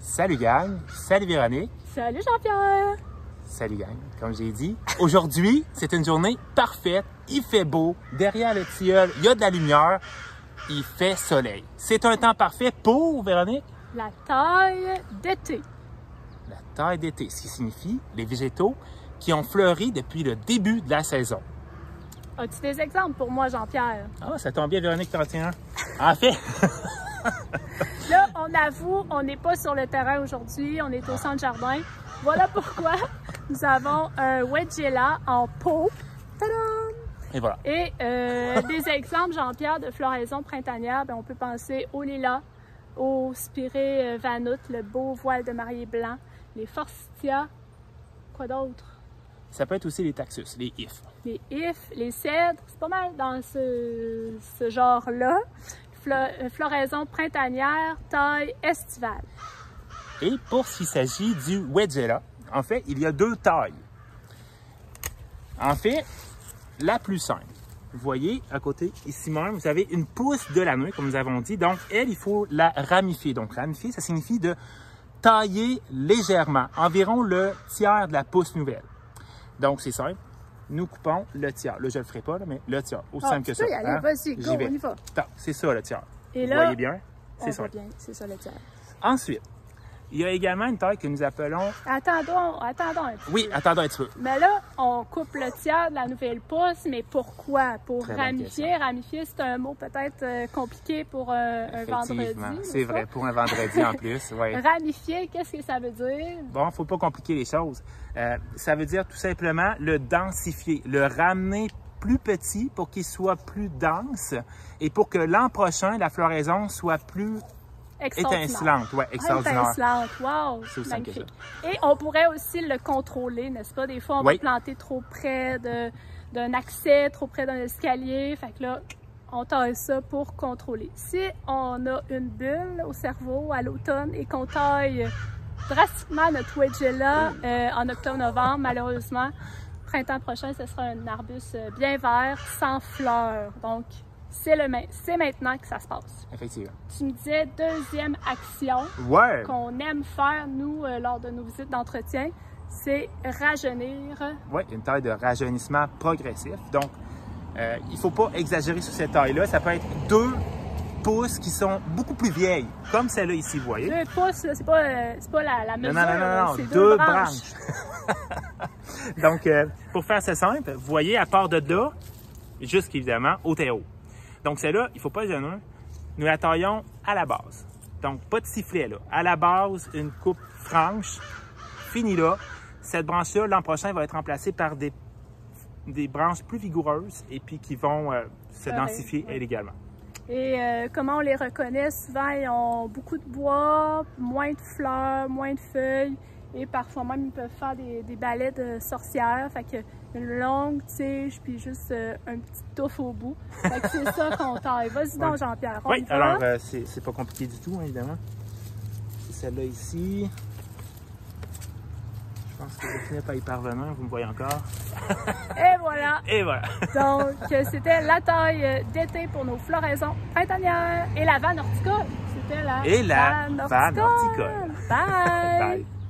Salut gang, salut Véronique. Salut Jean-Pierre. Salut gang, comme j'ai dit. Aujourd'hui, c'est une journée parfaite. Il fait beau, derrière le tilleul, il y a de la lumière, il fait soleil. C'est un temps parfait pour, Véronique? La taille d'été. La taille d'été, ce qui signifie les végétaux qui ont fleuri depuis le début de la saison. As-tu des exemples pour moi, Jean-Pierre? Ah, ça tombe bien, Véronique, t'en tiens un. En fait... Là, on avoue, on n'est pas sur le terrain aujourd'hui, on est au centre jardin. Voilà pourquoi nous avons un Weigela en pot. Tadam! Et voilà. Et des exemples, Jean-Pierre, de floraison printanière, bien, on peut penser au lilas, au spiré vanout, le beau voile de mariée blanc, les forsythias, quoi d'autre? Ça peut être aussi les taxus, les ifs. Les ifs, les cèdres, c'est pas mal dans ce genre-là. Floraison printanière, taille estivale. Et pour ce qui s'agit du Weigela, en fait, il y a deux tailles. En fait, la plus simple. Vous voyez, à côté, ici même, vous avez une pousse de l'année, comme nous avons dit. Donc, elle, il faut la ramifier. Donc, ramifier, ça signifie de tailler légèrement, environ le tiers de la pousse nouvelle. Donc, c'est simple. Nous coupons le tiers. Là, je ne le ferai pas, là, mais le tiers. Aussi simple que ça. Allez, vas-y, go, on y va. C'est ça, le tiers. Et vous là, voyez bien? C'est ça. Bien, c'est ça le tiers. Ensuite, il y a également une taille que nous appelons... Attendons un peu. Oui, attendons un petit peu. Mais là, on coupe le tiers de la nouvelle pousse, mais pourquoi? Pour ramifier. Ramifier, c'est un mot peut-être compliqué pour un vendredi. C'est vrai, pour un vendredi en plus. Ouais. Ramifier, qu'est-ce que ça veut dire? Bon, il ne faut pas compliquer les choses. Ça veut dire tout simplement le densifier, le ramener plus petit pour qu'il soit plus dense et pour que l'an prochain, la floraison soit plus étincelante. Ouais, extraordinaire. Étincelante, wow! C'est aussi simple que ça. Et on pourrait aussi le contrôler, n'est-ce pas? Des fois, on va planter trop près d'un accès, trop près d'un escalier. Fait que là, on taille ça pour contrôler. Si on a une bulle au cerveau à l'automne et qu'on taille drastiquement notre Weigela en octobre-novembre, malheureusement, printemps prochain, ce sera un arbuste bien vert, sans fleurs. Donc, c'est maintenant que ça se passe. Effectivement. Tu me disais, deuxième action qu'on aime faire, nous, lors de nos visites d'entretien, c'est rajeunir. Oui, une taille de rajeunissement progressif. Donc, il ne faut pas exagérer sur cette taille-là. Ça peut être 2 pousses qui sont beaucoup plus vieilles, comme celle-là ici, vous voyez. 2 pouces, c'est pas la mesure. Non, c'est 2 branches. Donc, pour faire ça simple, vous voyez, à part de là, jusqu'évidemment au terreau. Donc, celle-là, il ne faut pas gêner. Nous la taillons à la base. Donc, pas de sifflet, là. À la base, une coupe franche, fini là. Cette branche-là, l'an prochain, va être remplacée par des branches plus vigoureuses et puis qui vont se densifier elles également. Et comment on les reconnaît? Souvent, ils ont beaucoup de bois, moins de fleurs, moins de feuilles. Et parfois même, ils peuvent faire des balais de sorcières. Fait que une longue tige, puis juste un petit touffe au bout. Fait que c'est ça qu'on taille. Vas-y donc, Jean-Pierre. Oui, alors c'est pas compliqué du tout, hein, évidemment. C'est celle-là ici. Je pense que je finis par y parvenir, vous me voyez encore. Et voilà! Et voilà! Donc, c'était la taille d'été pour nos floraisons printanières. Et la vanne horticole. C'était la vanne horticole. Bye! Bye!